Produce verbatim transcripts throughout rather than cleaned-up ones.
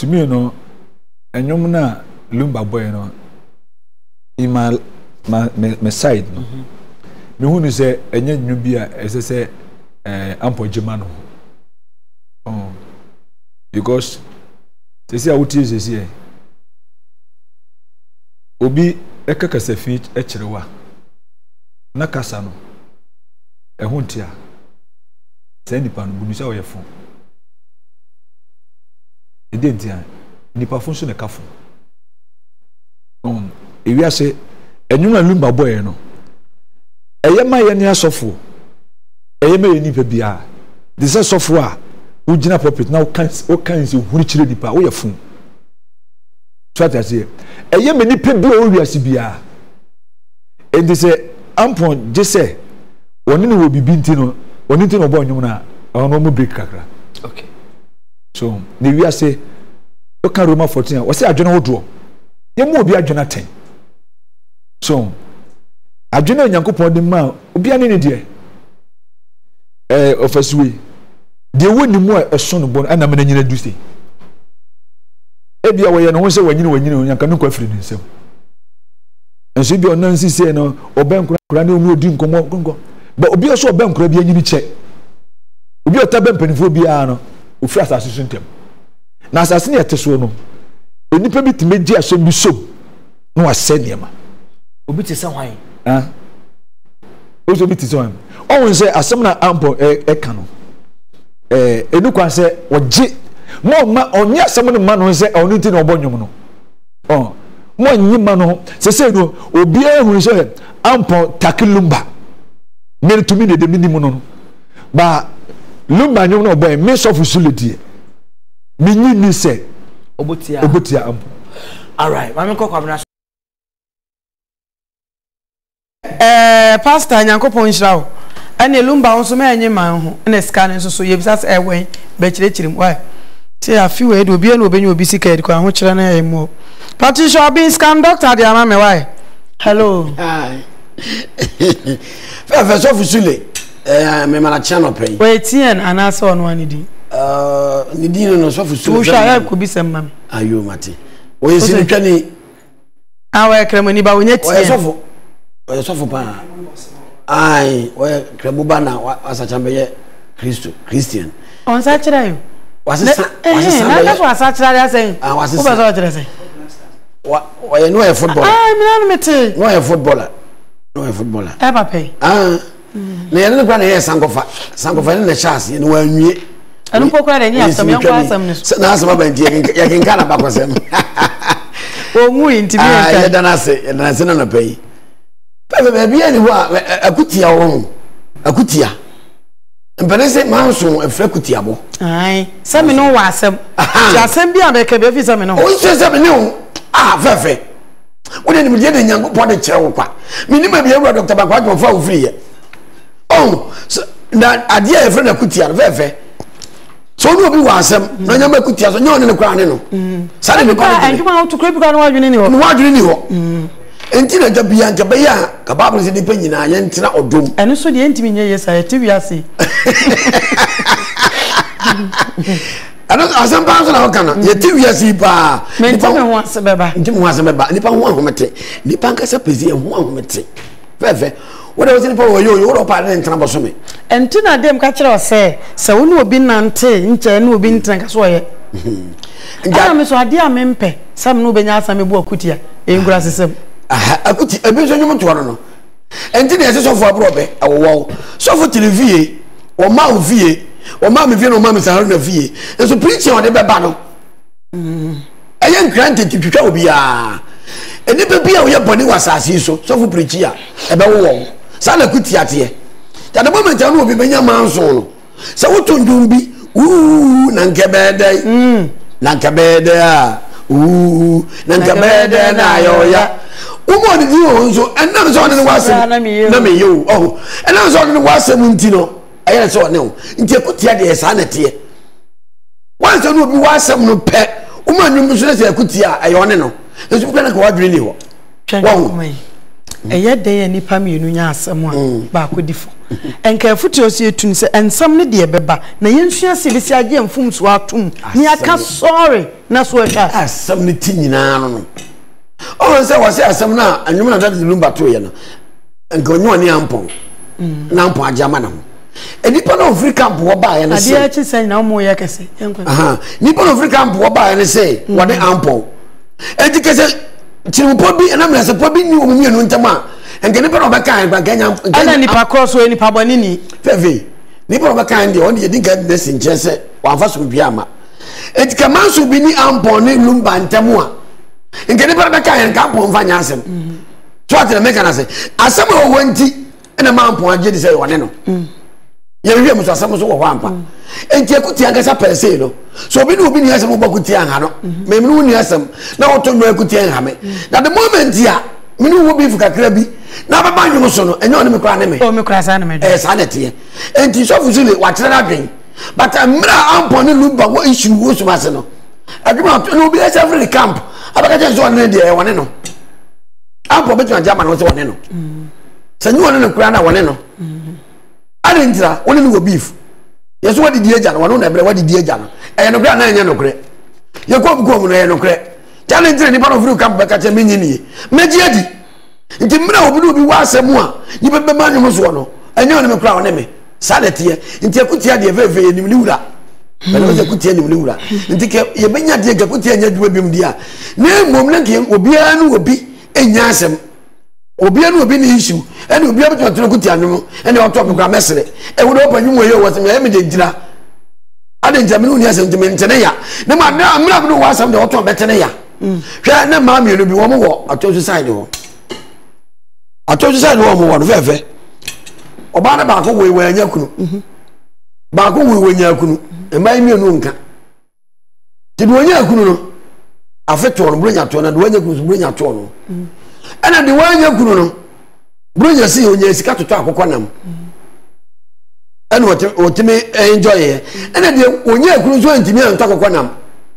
to me no enyom na Lumba boy no in my my my side no me hu ni say enye nyu bia ese say eh Ampong jema no oh because they say out is here obi ekaka safi e kirewa na kasa no e hu ntia say nipa no bunu say oyefo e de ntia nipa fun so ne kafo um ewi ase enyuma Lumba boy no eyema ye ne asofo eyema ye nipa bia de say sofo a ugina puppet na o kan o kan se huri kire nipa o ye fun so that say eyema nipa bia o wiase bia e de say Ampong je say woni ne wo bibinti no woni nti no bo nyum na ono mo break kakra okay so ne wiase o kan Roma fourteen o say adwena hodo ye mu obi adwena ten so adwena Nyankopon de ma obi ane ne de eh ofasuwe de woni mu a eso no bon ana me nyina du se e bia wo ye no ho se wanyini wanyini Nyanka no kwa firi ne nsem enso bi onan sisi no oben kura ne onu odi nkomo nkonko ba obi oso oben kura bi anyini che obi otaba mpanifo bi a no ofiri asase so ntem na asase ne eteso no onipa bi timeji aso bi so no ase niema obi te se hwan ah oso bi te se hwan on se asem na Ampong e e ka no eh enu kwa se oje mo ma onye asem no ma no se onu ti na obonyum no oh mo nyima no se se no obi ehun se Ampong taki Lumba me to me de minimum no ba Lumba nyum no boy me sofu Sulley die me nyi ni se obotia obotia Ampong all right mama ko kwabna eh pastor Nyankopon Nhyirawo ane Lumba won so me anyi man ho na scan nso so yebisa se ewen be kire kirim why ti afi we do bia na obenye obi sika edi kwa ho kire na emo Patricia bin scan doctor dia ma me why hello hi fa fa so fu Sulley eh me mala channel pay we tien anasa ono ani di uh ni di no so fu Sulley wo sha ya ko bi sem mam ayo mate o yesi ni twani awe kremoni ba wonya tien o so fu o so fu pa ai o krebuba na asachambe ye Kristo Christian on sa kira yo wasisa wasisa na na so sa kira ya sen ah wasisa ko ba so kira sen wa wa ye no e footballer ah mi na no mete no e footballer no e footballer e ba pe ah na ye no kwa na ye sankofa sankofa ne na chance ne wa nwie anu pokwa de ni asam yan kwa asam ne na asam ba ntie ya kinka na ba kwasem o mu intimi ah enka ye dana se ye dana se na na pay pepe be bia ni ho akutia wo akutia mpenese manso efra kutia bo ai se me no wa asam ti asam bia be ka be fi se me no o se se me no ah fefe wode ni mje de Nyankopon de kire wo kwa minima bia wo Doctor Bakwa jo fa wo free ye oh na ade e efra na kutia fefe so no bi wa asam na nyama kutia so nyo ne ne kwa ne no sa ne kwa ne anjuma auto creep kwa no wadwene ni ho no wadwene ni ho enti na jabia nka ya ka Bible se dipa nyina ya ntina odom eno so de ntimi nye yesa ti wiase ano asam pa so na hokana ye ti wiase pa nipa ho asebeba ntimi ho asebeba nipa ho ahomete nipa nka sa pezi ho ahomete fefe wo de wo nipa wo yo yo wo pa ne ntina boso me enti na dem ka kire o se se wo no obi nante nche na obi ntina ka so ye nga me so ade a mempe sam no benya asam ebu akutia e ngura sesem aha akuti ebi so nyum to no enti na yeso fo abrobe awowo so fo televie o ma o vie o ma me vie no ma me sa na vie so preach on de beba no mm ayen grant titwitwa obi a eni be bia wo ye boni wasase so so fo preach a e be wo sa na akuti ate ya de moment na obi benya manso no sa wo tundum bi uu na nkebede mm na nkebede a uu na nkebede na ayoya umo ni dio nso enam so ne wasem na me yo oh enam so ne wasem ntino aye so ne o nti ekutia de sa na tie wanso no bi wasem no pe umo nyum so se ekutia aye one no nso pe na ka wadwene ni ho wo eye de ye nipa mienu nya asem a ba ko difo enka futi osi etun se ensam ne de beba na yensua se besi age mfum so atum ni aka sorry na so ehwa asam ne ti nyina no no o se wase asam na anwum na dade lumba to ye no enka onyo ne ampon na ampon ajama na ho enipa no Africa bo ba ye ne se ade achi se na mo ye kese enkwa aha nipa no Africa bo ba ye ne se wode ampon enti kese chimpo bi na mra se po bi ni o mu mienu ntama enka nipa no be kan ba ganya ana nipa cross o nipa boni ni fefe nipa no be kan de on de dinka de sinche se wa fa so bia ma enti ka manso bi ni ampon ni lumba ntamu a enka nipa no be kan ka ampon fa nya asem so ati na me kan ase asem o wanti na ma ampon age de se wone no ye wi mu so asem so wo ampa enti akuti angasa pese no so obi no obi ni asem bo kuti anha no me me no ni asem na wo to no akuti anha me na the moment ya me no wo bi fuka kra bi na baba nwum so no enye on me kra ne me o me kra sa na me eh sa na tie enti so fu Sulley wa kira na dwen but amra ampon ni Lumba wo issue wo so mase no aduma no obi ese every camp abaka je so ne de wone no ampon be twa jama no so wone no sanyi wone no kra na wone no ade ntira wone no beef yeso wadi die agya no wone na bre wadi die agya no eh no kra na enye no kre ye ko ko mu no ye no kre challenge ni pa no free camp be ka che menyi ni meji adi nti mra obi obi wa asemu a ni be be manyu so no enye on me kra wone me sadetie nti akutia de veve ye nim ni wura bele be akutia nim ni wura nti ke ye benya de ga akutia nya dwuma bim dia na mom na ke obi anu obi enya asem obi anu obi ni issue ene obi abeto tro akutia nwum ene o top kra mesere e wo do panyu ye wo sem ye me de gira ade njame no ni asem de me ntene ya na ma mra no wa asem de o top betene ya hwa na ma mi no bi wo mo wo atosu side wo atosu side wo mo wo no fefe oba na ba ko we we anya kunu ba ko we we anya kunu e mai mi no nka ti do anya kunu no afeto no bronya to na do anya kunu bronya to no ana de wanya kunu no bronya si onya sika toto akokọ nam ana wote wotime enjoy e ana de onya kunu so ntimi anto akokọ nam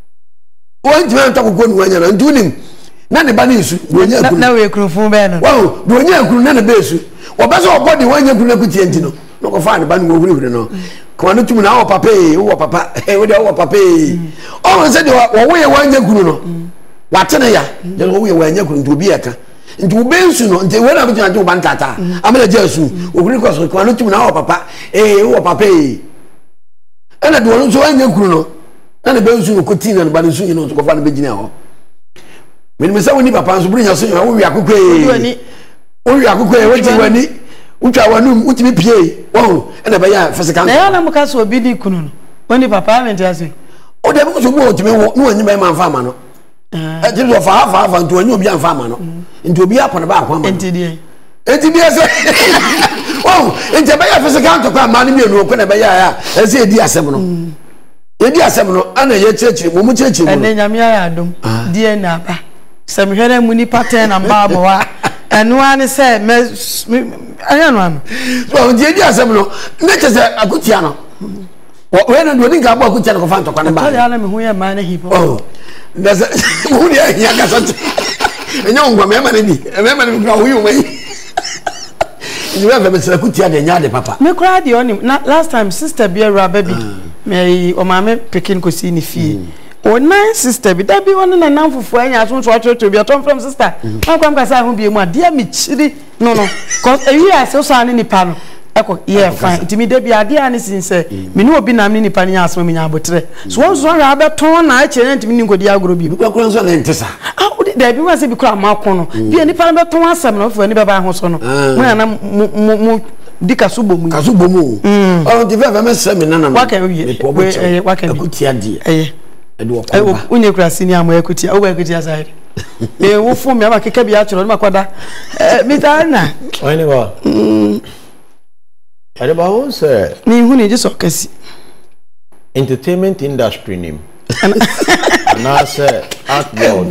o ntimi anto akokọ nu anya na ntunim na ne ba ne isu bronya kunu na we kunu fun be no wow bronya kunu na ne be isu obaso obodi wanya kunu akuti enti no no ko fa ne ba ne wo huri no ko anu tumu na wo papa e wo papa e wo de wo papa e o won se de wo wo ye wanya kunu no watene ya de wo wo ye wanya kunu nti obi eka nti wo bensu no nti we na bi anje wo bantata amela jesu wo huri ko so ko anu tumu na wo papa e wo papa e ena de wo so wanya kunu no na ne bensu no ko tin na ba ne su ni no ko fa ne be gina ho me me sa woni papa so buru nya so wo wi akokwe e owi akukwe wati wani utwa wanu utimi pie wo ena ba ya physical na ya na muka so obi di kunu no woni papa me ntia o de bu so bo otimi wo no anyi ba ma fa ma no eh ti do fa fa fa nto anyi obi an fa ma no nto obi apon ba akwa ma enti die enti die se wo enti ba ya physical to kwa ma ni mienu ko na ba ya ya e se edi asem no edi asem no ana ye chechiri mo mu chechiri ene nyame ya adom die na ba semhwere mu ni pattern na ba bo wa enu ani se me anya no am so die di asem no ne che se akutia no we na do ni ga bo akutia no ko fa ntokwa ne ba ya na me hu ya ma na hipo oh ndase mu ni ya ga so enyo ngwa me ma ne ni me ma ne ko hu yu mai ni we fa me se akutia de nya de papa me kra de oni last time sister be ra baby me o ma me pikin ko si ni fie o nine sister bi da bi won na nan fufu anya so so atwoto bi atom from sister ma kwam ka sa hu bi mu ade mi chiri no no cause ewi ase so ani nipa no eko yeah fine ntimi da bi ade ani sin se me no obi nam ni nipa nya asoma me nya abotre so won so ra be ton na a chere ntimi ni ngodi agoro bi kwa kwa so na ntesa ah o da bi wa se bi kura ma kono bi nipa be ton asam no fu ani be ba ho so no mo na mo dika subo mu kasubo mu o ti fe fe me se me nana no wa kan wi wa kan akutia die eh edo eh unye kura sini amu ekutia wo ekutia side eh wo fu mi aba keke bi a choro ma kwada eh mitana oni wa mm ade ba won say ni hu ni je so kasi entertainment industry nim na say art world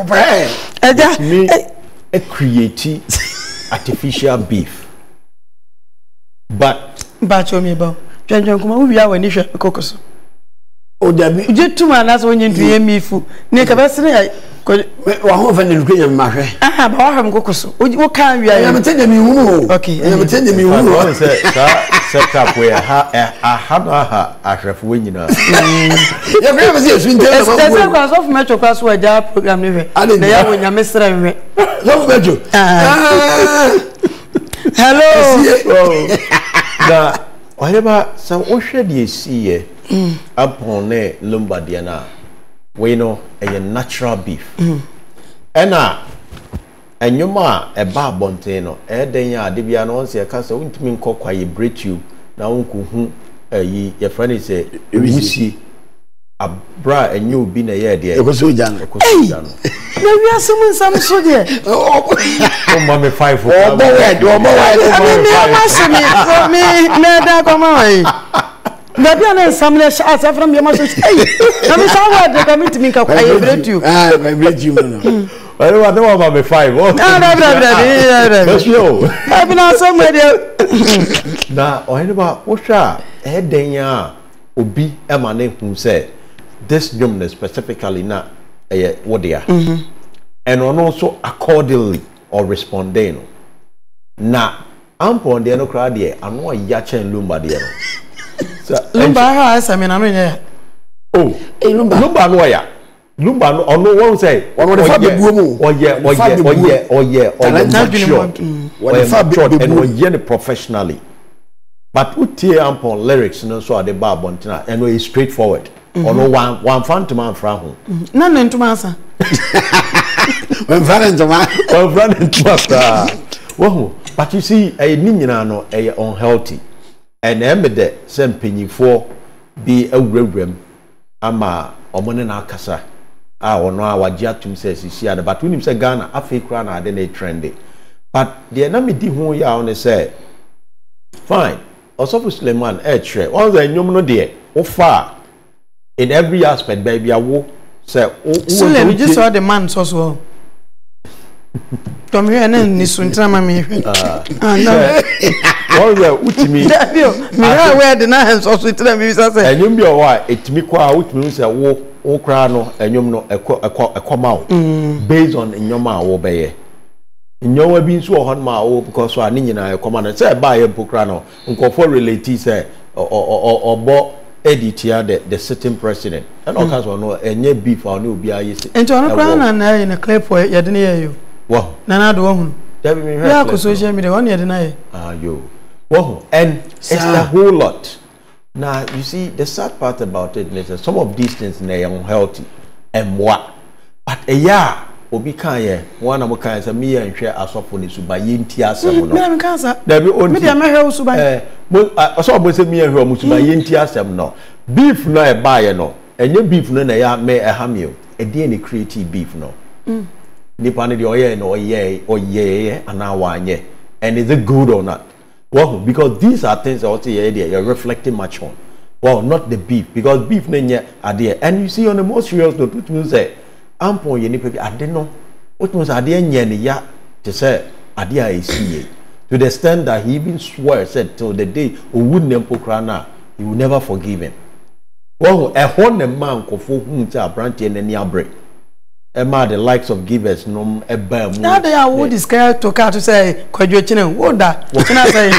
eja me a create artificial beef but ba cho mi ba twanjwan kuma wo bia wani hwe kokoso o dabi je tuma na so nyi nduye mifu ne ka basire wa ho fa ne lukenya mahwe ah ba wa ham kokoso wo kan wi ya metenya mi hunu okay ya metenya mi hunu se sa setup we ha ha ha ahwefo nyina ya kwa be se sunte na ma ko kwa so me chokwa so aja program ne hwe na ya wo nya mesra hwe so me jo hello da whatever so o hwe de esiye Ampong ne Lumba de na we know a natural beef ena enyuma e ba bonte no e den ya de bia no se ka so ntimi nkokwa ye break you na wonku hu yi your friend is a wusi abra enyu bi na ye de e ko so jan e ko so jan na wi asum nsam so de o ma me five o bo we do mo we me ma se me me me da ko ma we Baby ana samle sha from your mouth. Hey, na me say word dey meet me ka I break you. Ah, I break you no. Well, what about me five? Oh. Ah, no, no, no. Let's go. Baby na somewhere there. Na, o he ba o sha e den ya obi e ma na hu say this job specifically na eh what they are. Mhm. And also accordingly or responding. Na Ampong de no crowd there, anu ya chen Lumba de no. Lumba ha asa me na no nya. Oh, eh Lumba. Lumba no ya. Lumba no ono won say. Ono de fa bebuo mu. Oye, oye, oye, oye, oye. Oye fa bebuo and oye ne professionally. But utie Ampong lyrics no so ade ba bontina and we straightforward. Ono one one fan to man fra ho. Na na ntuma asa. One fan to man. One fan to asa. Wo, but you see eh ni nyina no eh unhealthy. And emede sem penyifo bi awurawuram ama omone na akasa a ono a wagye atum se sisi ade but unim se Ghana Africa na ade na trendy but the na me di ho ya on say fine Osofu Suleiman e tre one the nyom no de ofa in every aspect baby awo say Sulley we just saw the man so so Tom here na ni suntra ma me hwe ah no all the utimi me na we de na hen so so tira me bisa say enyum bi o wa etimi kwa utimi say wo wo kra no enyum no ekọ ekọma o based on enyum a wo beye enyowa bi nso ho ma o because so ani nyina ekọma no say ba ye pokra no nkofo relate say obo editia the the sitting president and all kinds of no enye beef or no obi aye say ento no kra na na na clip ye de na ye yo wow na na do hu David me yeah ko social media one ye de na ye ah yo wow and it's a whole lot. Now you see the sad part about it is that some of these things they are unhealthy and what but a year obi kan ye one am kan say me and share asofo ni suba yenti asem no me am kan sa da bi on me dia me hwe suba eh mo aso bo say me hwe mo suba yenti asem no beef no e ba ye no enye beef no na ya me e ha me o e dey ni create beef no mm nipa ne de oye no oye oye ana wanye and is it good or not. Well, because these are things that also you're reflecting much on. Well, not the beef, because beef nenya are there. And you see on the most serious note, which means say, Ampong yeni pepe, I don't know. Which means I didn't nyeni ya to say, I didn't see to the extent that he even swear, said till the day who wouldn't empokrana, he will never forgive him. Well, a one man kofu hunta branch and any break. Emma the likes of givers no e ba mu now they are what is scared to car to say kwadwo chine what that what can I say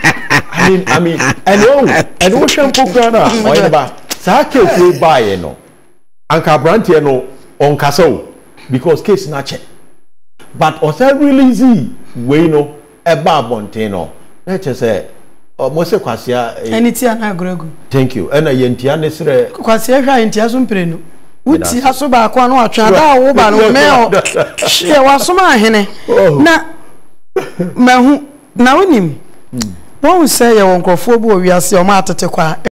I mean I mean and oh and what shampoo grana o ba sa ke ku ba ye no anka brand here no on kasa because case na che but o say release we no e ba bonten no na che say o mo se kwasia enitia na agregu thank you and yentia ne sere kwasia hwa yentia so mpre no uti aso ba akwa no atwa da wo ba no me o hye wasoma ahene na mahu na wonim won say ye won krofo bo wiase o ma atete kwa